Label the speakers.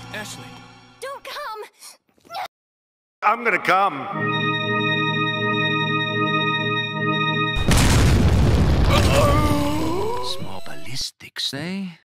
Speaker 1: Ashley.
Speaker 2: Don't come!
Speaker 3: I'm gonna come.
Speaker 1: Small ballistics, eh?